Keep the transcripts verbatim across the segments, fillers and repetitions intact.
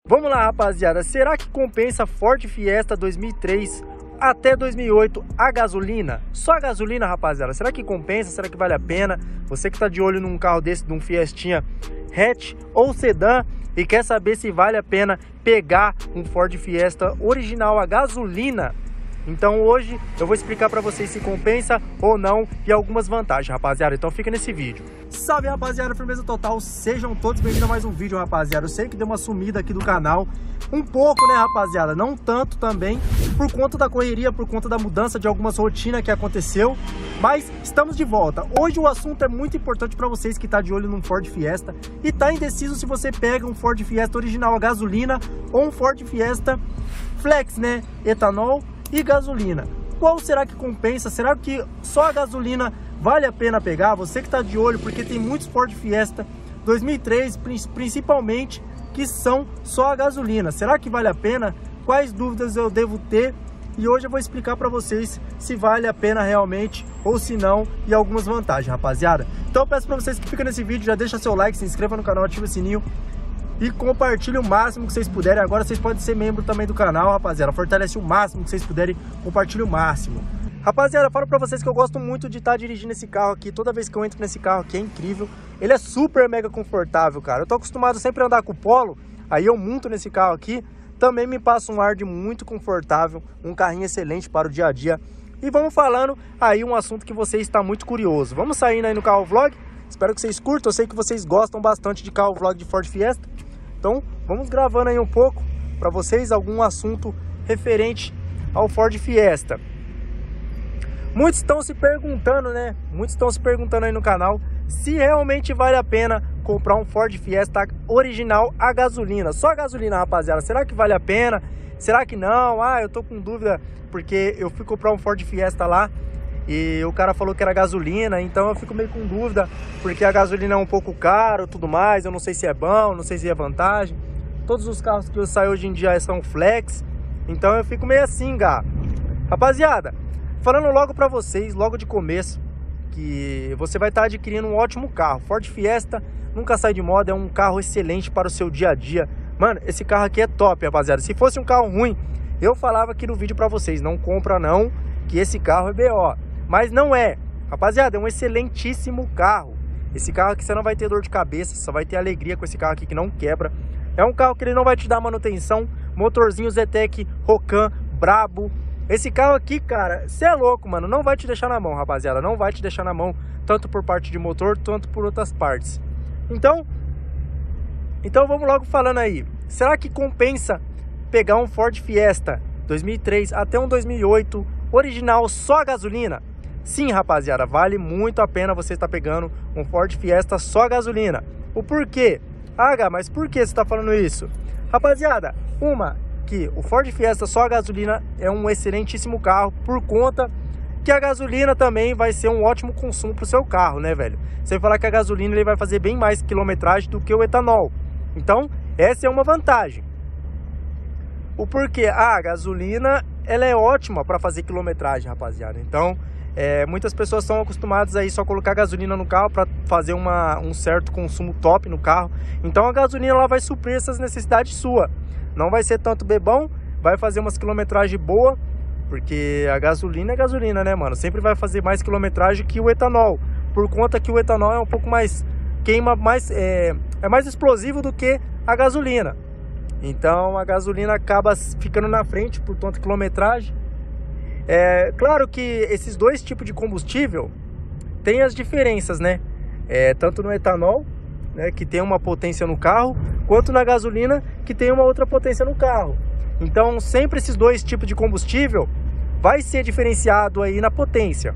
Vamos lá, rapaziada, será que compensa Ford Fiesta dois mil e três até dois mil e oito a gasolina? Só a gasolina, rapaziada, será que compensa? Será que vale a pena? Você que tá de olho num carro desse, de um Fiestinha hatch ou sedã e quer saber se vale a pena pegar um Ford Fiesta original a gasolina, então hoje eu vou explicar para vocês se compensa ou não e algumas vantagens, rapaziada. Então fica nesse vídeo. Salve, rapaziada, firmeza total, sejam todos bem-vindos a mais um vídeo, rapaziada. Eu sei que deu uma sumida aqui do canal, um pouco, né, rapaziada, não tanto também, por conta da correria, por conta da mudança de algumas rotinas que aconteceu, mas estamos de volta. Hoje o assunto é muito importante para vocês que tá de olho num Ford Fiesta e tá indeciso se você pega um Ford Fiesta original a gasolina ou um Ford Fiesta Flex, né, etanol e gasolina. Qual será que compensa? Será que só a gasolina vale a pena pegar? Você que está de olho, porque tem muitos Ford Fiesta dois mil e três, principalmente, que são só a gasolina. Será que vale a pena? Quais dúvidas eu devo ter? E hoje eu vou explicar para vocês se vale a pena realmente ou se não, e algumas vantagens, rapaziada. Então eu peço para vocês que fiquem nesse vídeo, já deixa seu like, se inscreva no canal, ativa o sininho e compartilhe o máximo que vocês puderem. Agora vocês podem ser membro também do canal, rapaziada. Fortalece o máximo que vocês puderem, compartilhe o máximo. Rapaziada, eu falo pra vocês que eu gosto muito de estar tá dirigindo esse carro aqui. Toda vez que eu entro nesse carro aqui é incrível. Ele é super mega confortável, cara. Eu tô acostumado sempre a andar com o Polo, aí eu monto nesse carro aqui. Também me passa um ar de muito confortável, um carrinho excelente para o dia a dia. E vamos falando aí um assunto que você está muito curioso. Vamos saindo aí no carro vlog. Espero que vocês curtam. Eu sei que vocês gostam bastante de carro vlog de Ford Fiesta. Então, vamos gravando aí um pouco para vocês algum assunto referente ao Ford Fiesta. Muitos estão se perguntando, né? Muitos estão se perguntando aí no canal se realmente vale a pena comprar um Ford Fiesta original a gasolina. Só a gasolina, rapaziada. Será que vale a pena? Será que não? Ah, eu tô com dúvida porque eu fui comprar um Ford Fiesta lá e o cara falou que era gasolina, então eu fico meio com dúvida, porque a gasolina é um pouco caro, tudo mais, eu não sei se é bom, não sei se é vantagem. Todos os carros que eu saio hoje em dia são flex, então eu fico meio assim, gá. Rapaziada, falando logo pra vocês, logo de começo, que você vai estar adquirindo um ótimo carro. Ford Fiesta nunca sai de moda, é um carro excelente para o seu dia a dia. Mano, esse carro aqui é top, rapaziada. Se fosse um carro ruim, eu falava aqui no vídeo pra vocês, não compra não, que esse carro é B O. Mas não é, rapaziada, é um excelentíssimo carro. Esse carro aqui você não vai ter dor de cabeça, só vai ter alegria com esse carro aqui que não quebra. É um carro que ele não vai te dar manutenção, motorzinho Zetec, Rocan, brabo. Esse carro aqui, cara, você é louco, mano, não vai te deixar na mão, rapaziada. Não vai te deixar na mão, tanto por parte de motor, tanto por outras partes. Então, então vamos logo falando aí. Será que compensa pegar um Ford Fiesta dois mil e três até um dois mil e oito original só a gasolina? Sim, rapaziada, vale muito a pena você estar pegando um Ford Fiesta só a gasolina. O porquê? Ah, Gá, mas por que você está falando isso? Rapaziada, uma, que o Ford Fiesta só a gasolina é um excelentíssimo carro, por conta que a gasolina também vai ser um ótimo consumo para o seu carro, né, velho? Sem falar que a gasolina ele vai fazer bem mais quilometragem do que o etanol. Então, essa é uma vantagem. O porquê? Ah, a gasolina ela é ótima para fazer quilometragem, rapaziada. Então, é, muitas pessoas estão acostumadas aí só colocar gasolina no carro para fazer uma, um certo consumo top no carro. Então a gasolina ela vai suprir essas necessidades suas. Não vai ser tanto bebão, vai fazer umas quilometragem boa, porque a gasolina é gasolina, né, mano? Sempre vai fazer mais quilometragem que o etanol, por conta que o etanol é um pouco mais, queima mais, é, é mais explosivo do que a gasolina. Então a gasolina acaba ficando na frente por tanta quilometragem. É claro que esses dois tipos de combustível têm as diferenças, né? É, tanto no etanol, né, que tem uma potência no carro, quanto na gasolina, que tem uma outra potência no carro. Então sempre esses dois tipos de combustível vai ser diferenciado aí na potência.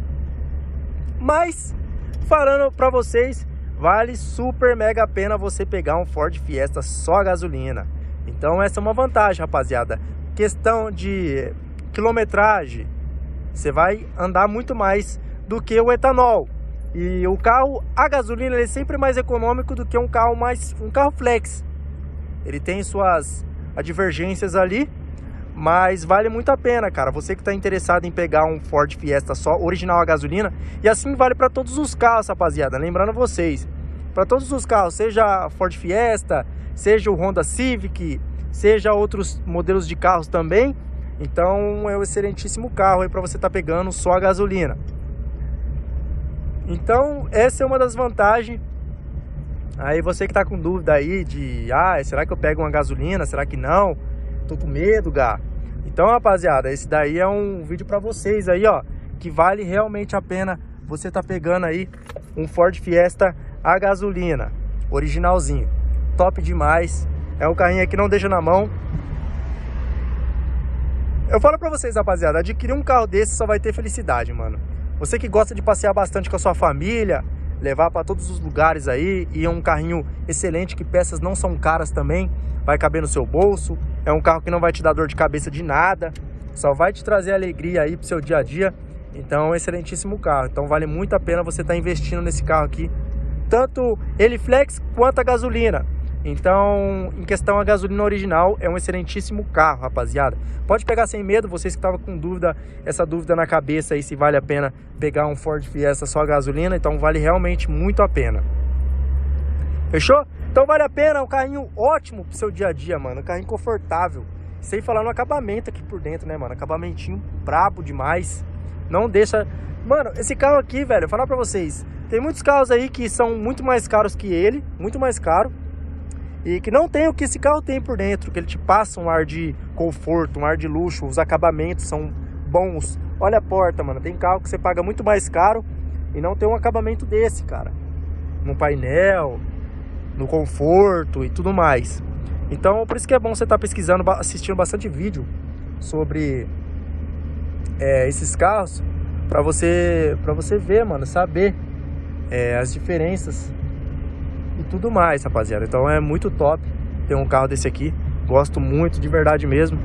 Mas falando para vocês, vale super mega a pena você pegar um Ford Fiesta só a gasolina. Então essa é uma vantagem, rapaziada. Questão de quilometragem, você vai andar muito mais do que o etanol. E o carro a gasolina ele é sempre mais econômico do que um carro mais um carro flex. Ele tem suas divergências ali, mas vale muito a pena, cara. Você que está interessado em pegar um Ford Fiesta só original a gasolina, e assim vale para todos os carros, rapaziada. Lembrando vocês, para todos os carros, seja Ford Fiesta, seja o Honda Civic, seja outros modelos de carros também. Então é um excelentíssimo carro aí para você estar tá pegando só a gasolina. Então essa é uma das vantagens. Aí você que tá com dúvida aí de, ah, será que eu pego uma gasolina? Será que não? Tô com medo, gá. Então, rapaziada, esse daí é um vídeo para vocês aí, ó, que vale realmente a pena você tá pegando aí um Ford Fiesta a gasolina, originalzinho. Top demais. É um carrinho que não deixa na mão. Eu falo pra vocês, rapaziada, adquirir um carro desse só vai ter felicidade, mano. Você que gosta de passear bastante com a sua família, levar pra todos os lugares aí, e é um carrinho excelente, que peças não são caras também, vai caber no seu bolso. É um carro que não vai te dar dor de cabeça de nada, só vai te trazer alegria aí pro seu dia a dia. Então é um excelentíssimo carro. Então vale muito a pena você estar investindo nesse carro aqui, tanto ele flex quanto a gasolina. Então, em questão a gasolina original, é um excelentíssimo carro, rapaziada. Pode pegar sem medo, vocês que estavam com dúvida, essa dúvida na cabeça aí, se vale a pena pegar um Ford Fiesta só a gasolina. Então vale realmente muito a pena. Fechou? Então vale a pena, um carrinho ótimo pro seu dia a dia, mano. Um carrinho confortável. Sem falar no acabamento aqui por dentro, né, mano? Acabamentinho brabo demais. Não deixa... Mano, esse carro aqui, velho, eu vou falar pra vocês, tem muitos carros aí que são muito mais caros que ele, muito mais caro, e que não tem o que esse carro tem por dentro, que ele te passa um ar de conforto, um ar de luxo, os acabamentos são bons. Olha a porta, mano, tem carro que você paga muito mais caro e não tem um acabamento desse, cara. No painel, no conforto e tudo mais. Então, por isso que é bom você estar pesquisando, assistindo bastante vídeo sobre é, esses carros, pra você, pra você ver, mano, saber é, as diferenças e tudo mais, rapaziada. Então é muito top ter um carro desse aqui. Gosto muito, de verdade mesmo.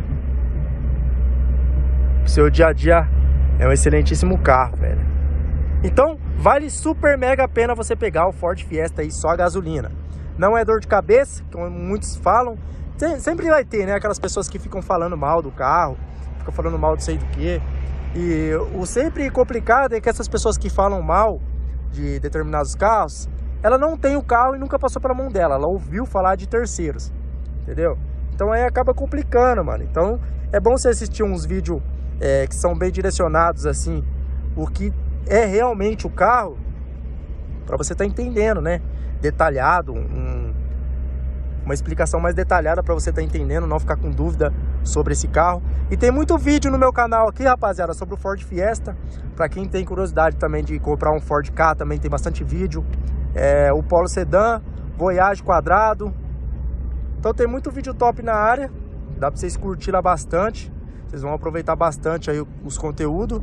Pro seu dia a dia é um excelentíssimo carro, velho. Então vale super mega a pena você pegar o Ford Fiesta aí só a gasolina. Não é dor de cabeça, como muitos falam. Sempre vai ter, né, aquelas pessoas que ficam falando mal do carro, ficam falando mal de sei do que. E o sempre complicado é que essas pessoas que falam mal de determinados carros, ela não tem o carro e nunca passou pela mão dela. Ela ouviu falar de terceiros, entendeu? Então aí acaba complicando, mano. Então é bom você assistir uns vídeos é, que são bem direcionados, assim, o que é realmente o carro, pra você tá entendendo, né? Detalhado, um, uma explicação mais detalhada pra você tá entendendo, não ficar com dúvida sobre esse carro. E tem muito vídeo no meu canal aqui, rapaziada, sobre o Ford Fiesta. Pra quem tem curiosidade também de comprar um Ford Ka, também tem bastante vídeo. É, o Polo Sedan, Voyage quadrado. Então tem muito vídeo top na área. Dá pra vocês curtir lá bastante. Vocês vão aproveitar bastante aí os conteúdos.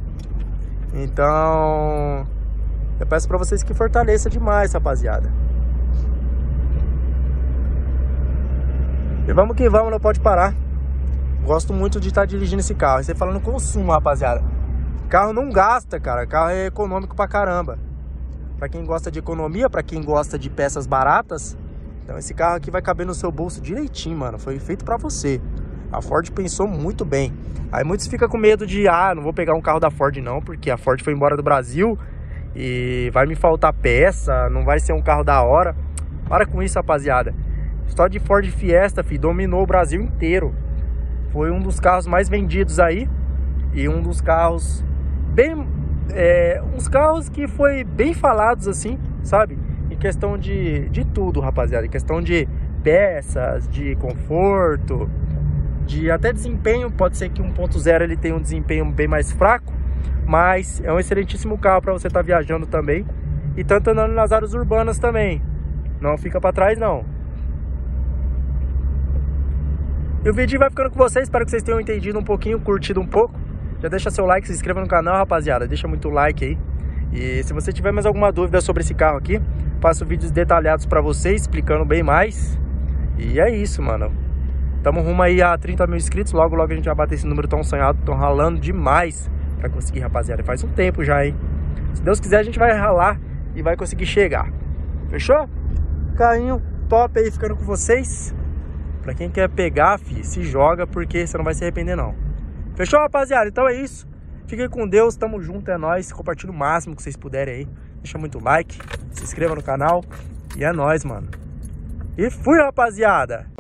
Então eu peço pra vocês que fortaleçam demais, rapaziada. E vamos que vamos, não pode parar. Gosto muito de estar dirigindo esse carro. Você falando consumo, rapaziada, carro não gasta, cara. Carro é econômico pra caramba. Pra quem gosta de economia, pra quem gosta de peças baratas, então esse carro aqui vai caber no seu bolso direitinho, mano. Foi feito pra você. A Ford pensou muito bem. Aí muitos ficam com medo de, ah, não vou pegar um carro da Ford não, porque a Ford foi embora do Brasil e vai me faltar peça, não vai ser um carro da hora. Para com isso, rapaziada. A história de Ford Fiesta, filho, dominou o Brasil inteiro. Foi um dos carros mais vendidos aí. E um dos carros bem... É, uns carros que foi bem falados assim, sabe? Em questão de, de tudo, rapaziada. Em questão de peças, de conforto, de até desempenho. Pode ser que um ponto zero ele tenha um desempenho bem mais fraco, mas é um excelentíssimo carro para você estar tá viajando também. E tanto andando nas áreas urbanas também. Não fica para trás não. E o vídeo vai ficando com vocês. Espero que vocês tenham entendido um pouquinho, curtido um pouco. Já deixa seu like, se inscreva no canal, rapaziada. Deixa muito like aí. E se você tiver mais alguma dúvida sobre esse carro aqui, faço vídeos detalhados pra vocês, explicando bem mais. E é isso, mano. Tamo rumo aí a trinta mil inscritos. Logo, logo a gente vai bater esse número tão sonhado. Tão ralando demais pra conseguir, rapaziada. Faz um tempo já, hein? Se Deus quiser, a gente vai ralar e vai conseguir chegar. Fechou? Carrinho top aí ficando com vocês. Pra quem quer pegar, fi, se joga, porque você não vai se arrepender, não. Fechou, rapaziada? Então é isso. Fiquem com Deus, tamo junto, é nóis. Compartilha o máximo que vocês puderem aí. Deixa muito like, se inscreva no canal. E é nóis, mano. E fui, rapaziada!